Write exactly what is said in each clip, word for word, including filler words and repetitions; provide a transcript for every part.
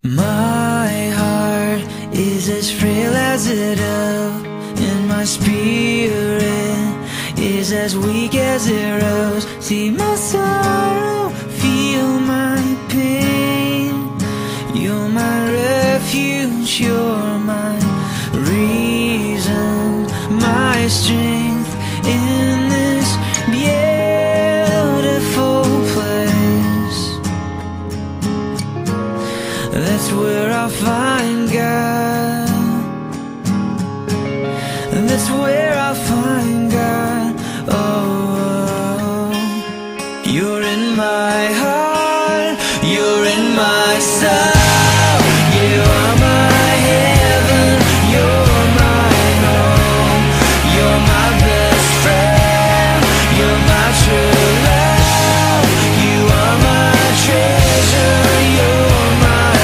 My heart is as frail as a dove, and my spirit is as weak as a rose. See my sorrow, feel my pain. You're my refuge, you're my reason, my strength in this beautiful place. That's where I'll find God. That's where I'll find God. Oh, you're in my heart, you're in my soul. You are my heaven, you're my home. You're my best friend, you're my true love. You are my treasure, you're my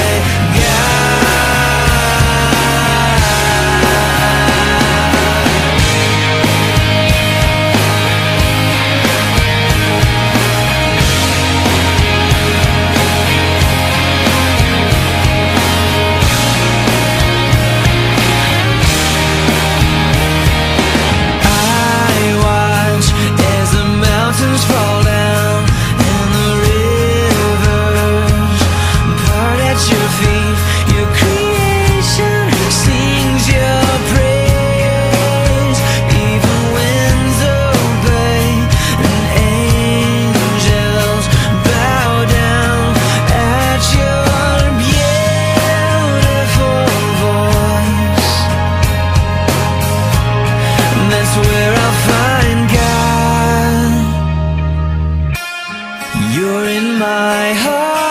fall down and the rivers part at your feet. Your creation sings your praise. Even winds obey and angels bow down at your beautiful voice. And that's where I'll find God. You're in my heart.